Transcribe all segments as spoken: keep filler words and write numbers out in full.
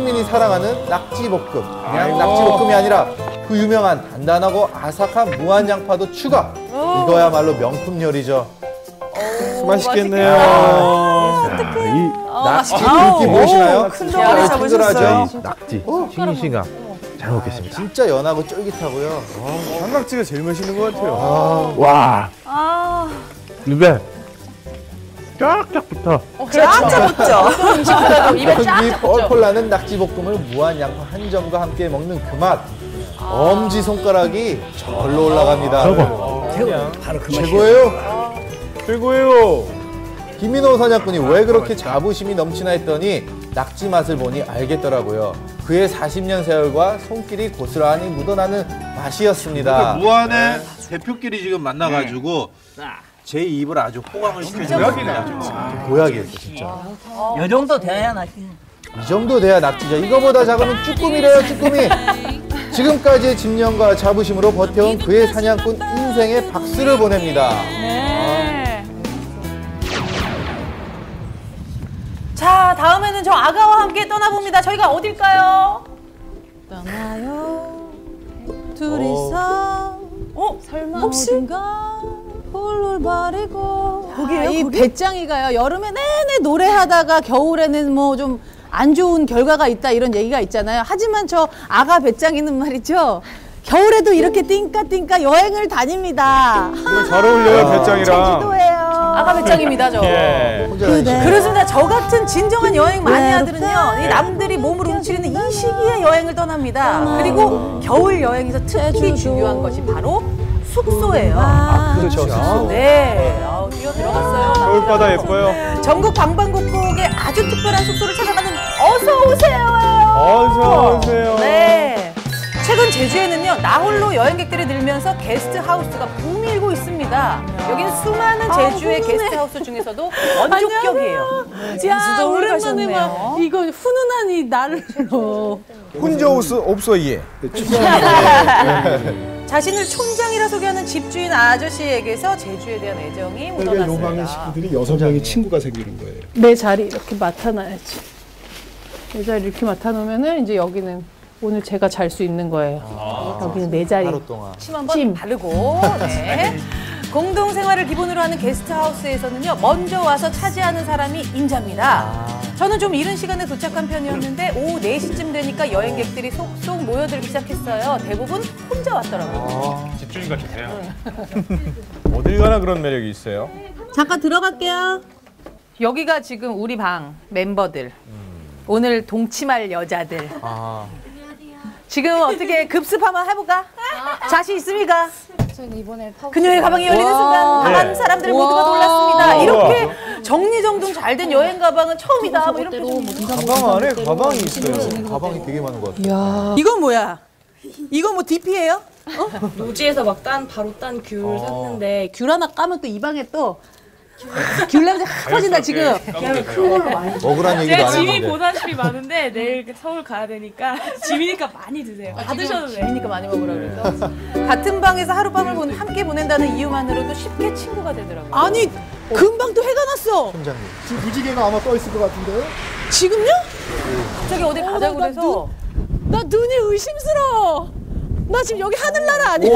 시민이 사랑하는 낙지볶음. 그냥 낙지볶음이 아니라 그 유명한 단단하고 아삭한 무한 양파도 추가. 이거야말로 명품 요리죠. 오, 맛있겠네요. 자, 이 낙지 굵기 보이시나요? 큰 덩어리 잡으셨어요. 낙지 싱싱함. 잘 먹겠습니다. 진짜 연하고 쫄깃하고요. 삼각지가 제일 맛있는 것 같아요. 와. 아. 입에 쫙쫙 붙어. 쫙쫙 붙죠. 음식보다도 입에 쫙쫙 이 붙죠. 펄펄 나는 낙지볶음을 무한 양파 한 점과 함께 먹는 그 맛. 엄지 손가락이 절로 올라갑니다. 최고. 바로 그 맛이에요. 최고예요. 최고예요. 김민호 사냥꾼이 왜 그렇게 자부심이 넘치나 했더니 낙지 맛을 보니 알겠더라고요. 그의 사십 년 세월과 손길이 고스란히 묻어나는 맛이었습니다. 무한의 대표끼리 지금 만나가지고 제 입을 아주 호강을 시켜주는 고약이었어 진짜. 요 정도 돼야 나지. 이 정도 돼야 낙지죠. 이거보다 작으면 쭈꾸미래요, 쭈꾸미. 지금까지의 집념과 자부심으로 버텨온 그의 사냥꾼 인생에 박수를 보냅니다. 네. 자, 다음에는 저 아가와 함께 떠나봅니다. 저희가 어딜까요? 떠나요 둘이서 어? 설마 혹시? 어딘가 홀을 버리고 거기예요? 이 거기? 배짱이가요 여름에 내내 노래하다가 겨울에는 뭐 좀 안 좋은 결과가 있다 이런 얘기가 있잖아요. 하지만 저 아가 배짱이는 말이죠 겨울에도 이렇게 띵까띵까 여행을 다닙니다. 잘 어울려요, 배짱이랑. 제주도예요. 아가 배짱입니다, 저. 예. 혼자 다니시죠? 그렇습니다. 저 같은 진정한 여행 마니아들은요, 네. 이 남들이 몸을 움츠리는 이 시기에 여행을 떠납니다. 그리고 겨울 여행에서 특히 제주도. 중요한 것이 바로 숙소예요. 아, 그렇죠. 네, 아, 뛰어 들어갔어요. 겨울바다 예뻐요. 전국 방방곡곡에 아주 특별한 숙소를 찾아가는 어서 오세요예요. 어서 오세요. 네. 최근 제주에는요 나홀로 여행객들이 늘면서 게스트하우스가 붐이 일고 있습니다. 여기는 수많은 제주의 아, 게스트하우스 중에서도 원조격이에요. 야 오랜만에 막 이거 훈훈한 이 날로 혼자 없어 예. 자신을 촌장이라 소개하는 집주인 아저씨에게서 제주에 대한 애정이 묻어났습니다. 로망의 식구들이 여섯 명의 친구가 생기는 거예요. 내 자리 이렇게 맡아놔야지. 내 자리 이렇게 맡아놓으면은 이제 여기는 오늘 제가 잘 수 있는 거예요. 여기는 내 자리. 하루 동안. 침 한번 침. 바르고 네. 공동 생활을 기본으로 하는 게스트하우스에서는요 먼저 와서 차지하는 사람이 임자입니다. 저는 좀 이른 시간에 도착한 편이었는데 오후 네 시쯤 되니까 여행객들이 속속 모여들기 시작했어요. 대부분 혼자 왔더라고요. 집주인 같으세요. 어딜 가나 그런 매력이 있어요. 잠깐 들어갈게요. 여기가 지금 우리 방 멤버들. 오늘 동침할 여자들. 아. 지금 어떻게 급습 한번 해볼까? 자신 있습니까? 저는 이번에 파우 그녀의 가방이 열리는 순간 방안 네. 사람들 모두가 놀랐습니다. 이렇게 정리정돈 잘 된 여행 가방은 처음이다. 뭐 이렇게 좀. 가방 안에 가방이 있어요. 가방이 되게 많은 것 같아요. 이건 뭐야? 이건 뭐 디피예요? 노지에서 막 딴 바로 딴 귤 샀는데 귤 하나 까면 또 이 방에 또 귤 냄새 확 퍼진다 지금. 먹으란 얘기도 제가 안 짐이 했는데. 고다십이 많은데 내일 서울 가야 되니까 짐이니까 많이 드세요. 다 드셔도 돼. 그러니까 많이 먹으라 그래서. 같은 방에서 하룻밤을 본- 함께 보낸다는 이유만으로도 쉽게 친구가 되더라고요. 아니 금방 또 해가 났어. 팀장님. 지금 무지개가 아마 떠 있을 것 같은데요? 지금요? 갑자기 어디 가자고 나 그래서 나 눈이 의심스러워. 나 지금 여기 하늘나라 아니야?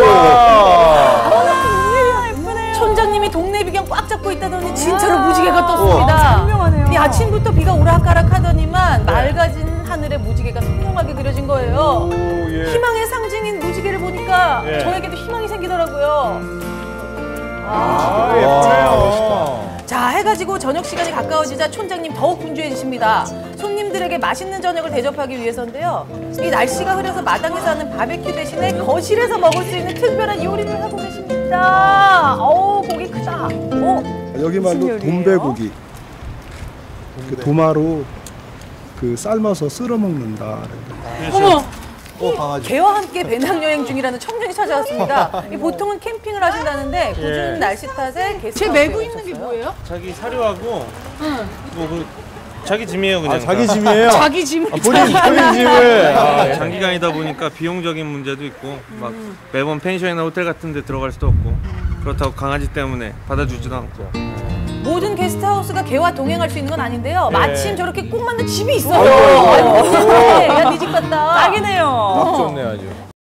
촌장님이 동네 비경 꽉 잡고 있다더니 진짜로 무지개가 떴습니다. 선명하네요. 이 아침부터 비가 오락가락하더니만 맑아진 하늘에 무지개가 선명하게 그려진 거예요. 오, 예. 희망의 상징인 무지개를 보니까 예. 저에게도 희망이 생기더라고요. 아, 예쁘네요. 자, 해가 지고 저녁 시간이 가까워지자 촌장님 더욱 분주해지십니다. 손님들에게 맛있는 저녁을 대접하기 위해서인데요. 이 날씨가 흐려서 마당에서 하는 바베큐 대신에 거실에서 먹을 수 있는 특별한 요리를 하고 계십니다. 어우, 고기 크다. 어? 여기 무슨 말로 요리예요? 돈배고기. 그 도마로 그 삶아서 쓸어 먹는다. 어머! 어, 강아지. 개와 함께 배낭여행 중이라는 청년이 찾아왔습니다. 이 보통은 캠핑을 하신다는데 굳은 예. 날씨 탓에 게스트 제 메고 있는 게 뭐예요? 자기 사료하고 뭐 그 자기 짐이에요 그냥. 아, 자기 짐이에요? 자기 짐. 아, 본인, 본인 짐을. 아, 예. 장기간이다 보니까 비용적인 문제도 있고 막 매번 펜션이나 호텔 같은 데 들어갈 수도 없고 그렇다고 강아지 때문에 받아주지도 않고. 모든 게스트하우스가 개와 동행할 수 있는 건 아닌데요. 네. 마침 저렇게 꼭 맞는 집이 있어요. 아이고, 좋네 아주.